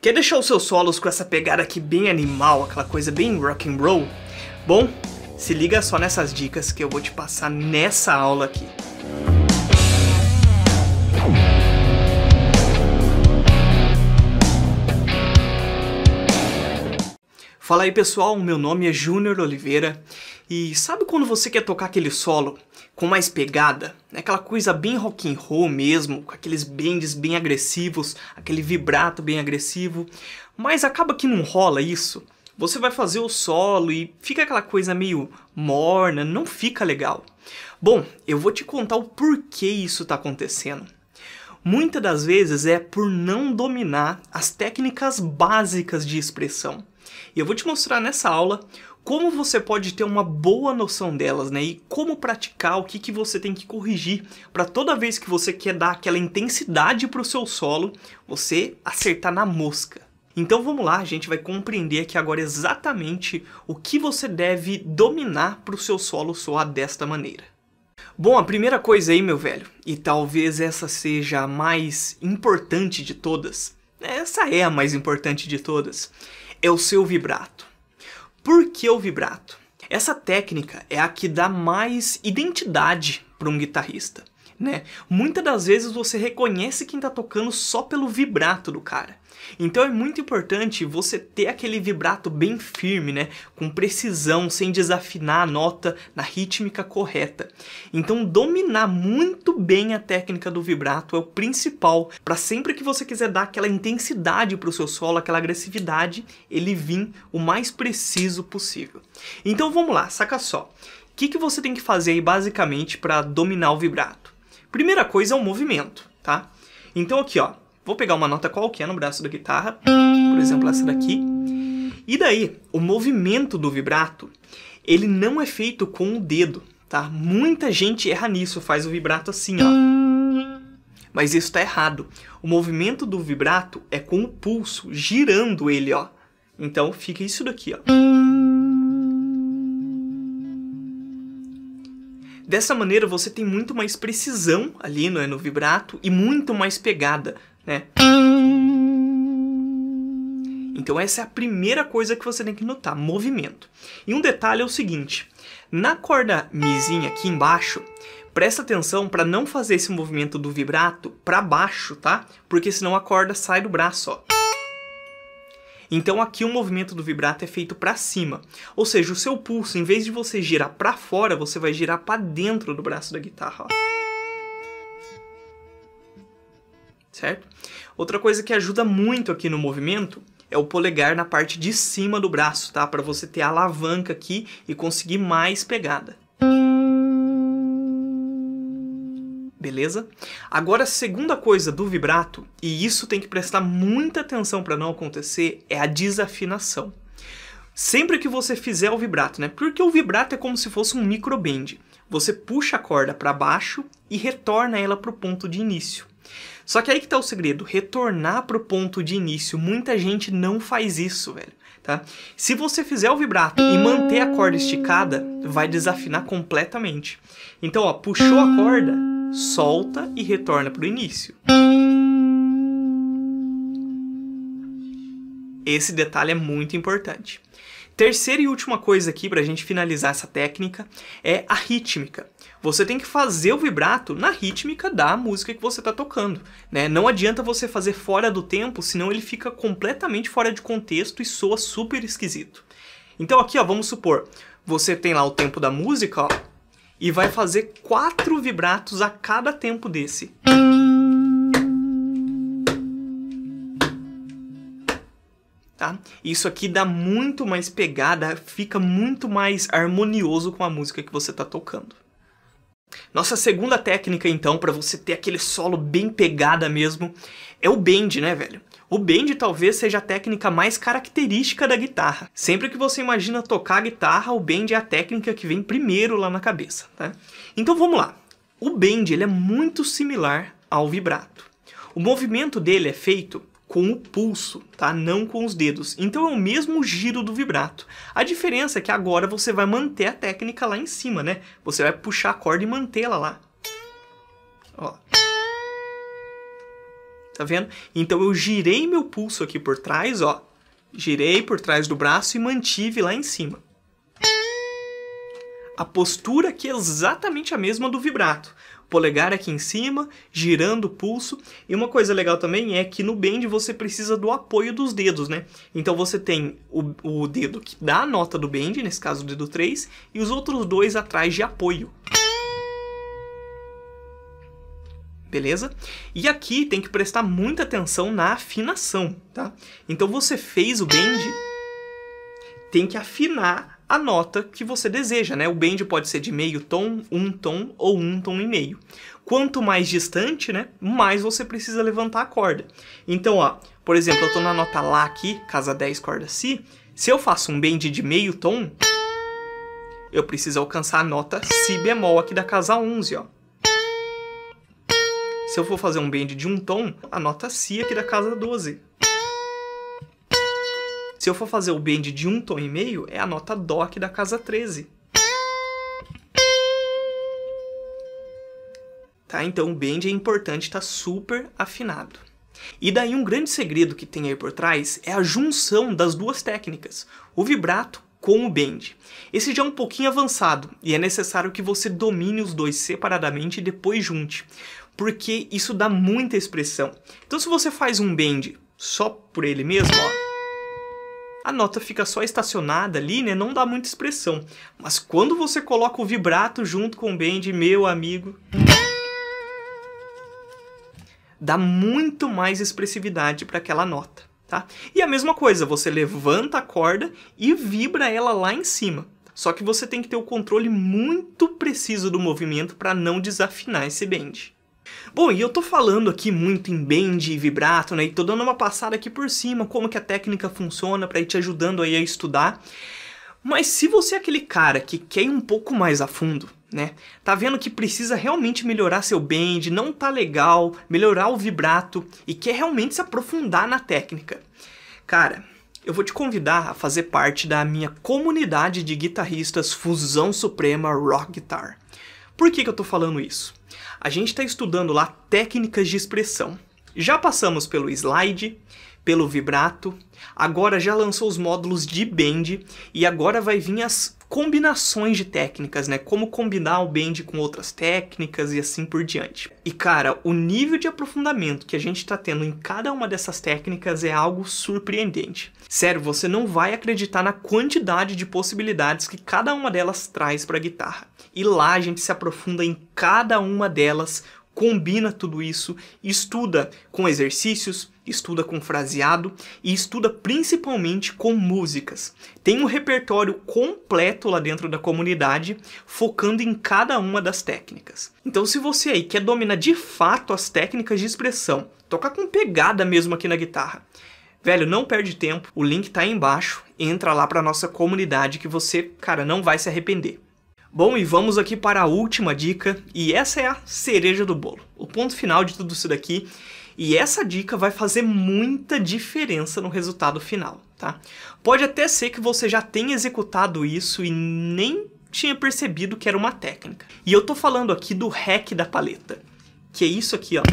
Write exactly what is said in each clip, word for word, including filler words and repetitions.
Quer deixar os seus solos com essa pegada aqui bem animal, aquela coisa bem rock and roll? Bom, se liga só nessas dicas que eu vou te passar nessa aula aqui. Fala aí pessoal, meu nome é Júnior Oliveira e sabe quando você quer tocar aquele solo com mais pegada? Aquela coisa bem rock and roll mesmo, com aqueles bends bem agressivos, aquele vibrato bem agressivo, mas acaba que não rola isso. Você vai fazer o solo e fica aquela coisa meio morna, não fica legal. Bom, eu vou te contar o porquê isso está acontecendo. Muitas das vezes é por não dominar as técnicas básicas de expressão. E eu vou te mostrar nessa aula como você pode ter uma boa noção delas, né? E como praticar, o que, que você tem que corrigir para toda vez que você quer dar aquela intensidade para o seu solo, você acertar na mosca. Então vamos lá, a gente vai compreender aqui agora exatamente o que você deve dominar para o seu solo soar desta maneira. Bom, a primeira coisa aí, meu velho, e talvez essa seja a mais importante de todas, essa é a mais importante de todas, é o seu vibrato. Por que o vibrato? Essa técnica é a que dá mais identidade para um guitarrista, né? Muitas das vezes você reconhece quem está tocando só pelo vibrato do cara. Então é muito importante você ter aquele vibrato bem firme, né? Com precisão, sem desafinar a nota na rítmica correta. Então dominar muito bem a técnica do vibrato é o principal para sempre que você quiser dar aquela intensidade para o seu solo, aquela agressividade, ele vir o mais preciso possível. Então vamos lá, saca só. O que, que você tem que fazer aí basicamente para dominar o vibrato? Primeira coisa é o movimento, tá? Então aqui, ó. Vou pegar uma nota qualquer no braço da guitarra, por exemplo essa daqui, e daí o movimento do vibrato, ele não é feito com o dedo, tá? Muita gente erra nisso, faz o vibrato assim, ó. Mas isso tá errado. O movimento do vibrato é com o pulso, girando ele, ó. Então fica isso daqui, ó. Dessa maneira você tem muito mais precisão ali no, no vibrato e muito mais pegada, né? Então essa é a primeira coisa que você tem que notar, movimento. E um detalhe é o seguinte, na corda mizinha aqui embaixo, presta atenção para não fazer esse movimento do vibrato para baixo, tá? Porque senão a corda sai do braço, ó. Então aqui o movimento do vibrato é feito para cima. Ou seja, o seu pulso, em vez de você girar para fora, você vai girar para dentro do braço da guitarra, ó. Certo? Outra coisa que ajuda muito aqui no movimento é o polegar na parte de cima do braço, tá? Para você ter a alavanca aqui e conseguir mais pegada. Beleza? Agora a segunda coisa do vibrato, e isso tem que prestar muita atenção para não acontecer, é a desafinação. Sempre que você fizer o vibrato, né? Porque o vibrato é como se fosse um microbend. Você puxa a corda para baixo e retorna ela para o ponto de início. Só que aí que tá o segredo, retornar para o ponto de início. Muita gente não faz isso, velho. Tá? Se você fizer o vibrato e manter a corda esticada, vai desafinar completamente. Então, ó, puxou a corda, solta e retorna para o início. Esse detalhe é muito importante. Terceira e última coisa aqui para a gente finalizar essa técnica é a rítmica. Você tem que fazer o vibrato na rítmica da música que você está tocando, né? Não adianta você fazer fora do tempo, senão ele fica completamente fora de contexto e soa super esquisito. Então aqui, ó, vamos supor, você tem lá o tempo da música, ó, e vai fazer quatro vibratos a cada tempo desse. Tá? Isso aqui dá muito mais pegada, fica muito mais harmonioso com a música que você está tocando. Nossa segunda técnica, então, para você ter aquele solo bem pegada mesmo, é o bend, né, velho? O bend talvez seja a técnica mais característica da guitarra. Sempre que você imagina tocar a guitarra, o bend é a técnica que vem primeiro lá na cabeça, tá? Então vamos lá. O bend, ele é muito similar ao vibrato. O movimento dele é feito com o pulso, tá? Não com os dedos. Então é o mesmo giro do vibrato. A diferença é que agora você vai manter a técnica lá em cima, né? Você vai puxar a corda e mantê-la lá. Ó. Tá vendo? Então eu girei meu pulso aqui por trás, ó. Girei por trás do braço e mantive lá em cima. A postura aqui é exatamente a mesma do vibrato. Polegar aqui em cima, girando o pulso. E uma coisa legal também é que no bend você precisa do apoio dos dedos, né? Então você tem o, o dedo que dá a nota do bend, nesse caso o dedo três, e os outros dois atrás de apoio. Beleza? E aqui tem que prestar muita atenção na afinação, tá? Então você fez o bend, tem que afinar a nota que você deseja, né? O bend pode ser de meio tom, um tom ou um tom e meio. Quanto mais distante, né, mais você precisa levantar a corda. Então, ó, por exemplo, eu tô na nota Lá aqui, casa dez, corda Si. Se eu faço um bend de meio tom, eu preciso alcançar a nota Si bemol aqui da casa onze, ó. Se eu for fazer um bend de um tom, a nota Si aqui da casa doze. Se eu for fazer o bend de um tom e meio, é a nota Dó aqui da casa treze. Tá? Então o bend é importante estar super afinado. E daí um grande segredo que tem aí por trás é a junção das duas técnicas, o vibrato com o bend. Esse já é um pouquinho avançado e é necessário que você domine os dois separadamente e depois junte, porque isso dá muita expressão. Então se você faz um bend só por ele mesmo, ó, a nota fica só estacionada ali, né? Não dá muita expressão. Mas quando você coloca o vibrato junto com o bend, meu amigo, dá muito mais expressividade para aquela nota, tá? E a mesma coisa, você levanta a corda e vibra ela lá em cima. Só que você tem que ter o controle muito preciso do movimento para não desafinar esse bend. Bom, e eu tô falando aqui muito em bend e vibrato, né? E tô dando uma passada aqui por cima, como que a técnica funciona, pra ir te ajudando aí a estudar. Mas se você é aquele cara que quer ir um pouco mais a fundo, né? Tá vendo que precisa realmente melhorar seu bend, não tá legal, melhorar o vibrato e quer realmente se aprofundar na técnica. Cara, eu vou te convidar a fazer parte da minha comunidade de guitarristas Fusão Suprema Rock Guitar. Por que que eu tô falando isso? A gente está estudando lá técnicas de expressão. Já passamos pelo slide, pelo vibrato, agora já lançou os módulos de bend e agora vai vir as combinações de técnicas, né? Como combinar o bend com outras técnicas e assim por diante. E cara, o nível de aprofundamento que a gente está tendo em cada uma dessas técnicas é algo surpreendente. Sério, você não vai acreditar na quantidade de possibilidades que cada uma delas traz para a guitarra. E lá a gente se aprofunda em cada uma delas, combina tudo isso, estuda com exercícios, estuda com fraseado e estuda principalmente com músicas. Tem um repertório completo lá dentro da comunidade, focando em cada uma das técnicas. Então se você aí quer dominar de fato as técnicas de expressão, tocar com pegada mesmo aqui na guitarra, velho, não perde tempo, o link tá aí embaixo, entra lá pra nossa comunidade que você, cara, não vai se arrepender. Bom, e vamos aqui para a última dica, e essa é a cereja do bolo, o ponto final de tudo isso daqui, e essa dica vai fazer muita diferença no resultado final, tá? Pode até ser que você já tenha executado isso e nem tinha percebido que era uma técnica. E eu tô falando aqui do hack da paleta, que é isso aqui, ó.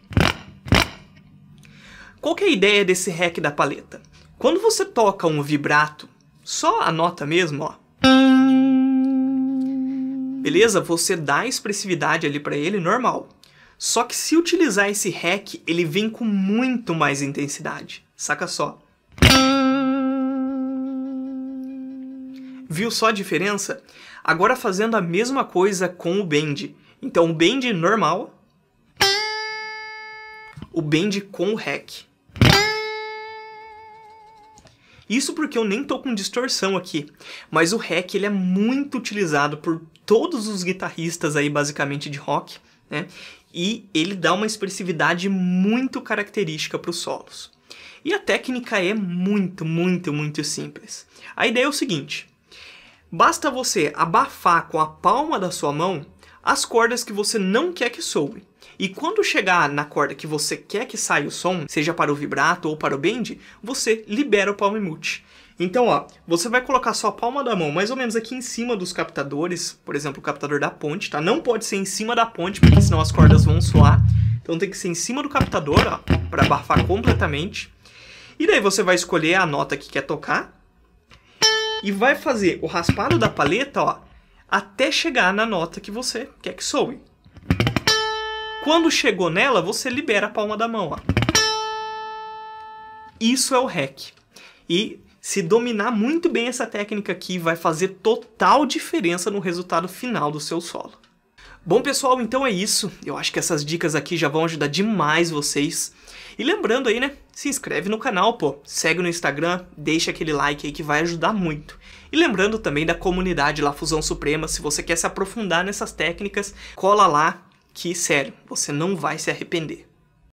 Qual que é a ideia desse hack da paleta? Quando você toca um vibrato, só a nota mesmo, ó, beleza? Você dá expressividade ali pra ele normal. Só que se utilizar esse hack, ele vem com muito mais intensidade. Saca só. Viu só a diferença? Agora fazendo a mesma coisa com o bend. Então o bend normal, o bend com o hack. Isso porque eu nem tô com distorção aqui, mas o hack ele é muito utilizado por todos os guitarristas aí basicamente de rock, né? E ele dá uma expressividade muito característica para os solos. E a técnica é muito, muito, muito simples. A ideia é o seguinte, basta você abafar com a palma da sua mão as cordas que você não quer que soem. E quando chegar na corda que você quer que saia o som, seja para o vibrato ou para o bend, você libera o palm mute. Então, ó, você vai colocar sua palma da mão mais ou menos aqui em cima dos captadores, por exemplo, o captador da ponte, tá? Não pode ser em cima da ponte, porque senão as cordas vão soar. Então tem que ser em cima do captador, ó, para abafar completamente. E daí você vai escolher a nota que quer tocar e vai fazer o raspado da paleta, ó, até chegar na nota que você quer que soe. Quando chegou nela, você libera a palma da mão, ó. Isso é o REC. E se dominar muito bem essa técnica aqui, vai fazer total diferença no resultado final do seu solo. Bom, pessoal, então é isso. Eu acho que essas dicas aqui já vão ajudar demais vocês. E lembrando aí, né? Se inscreve no canal, pô. Segue no Instagram, deixa aquele like aí que vai ajudar muito. E lembrando também da comunidade lá, Fusão Suprema. Se você quer se aprofundar nessas técnicas, cola lá que, sério, você não vai se arrepender.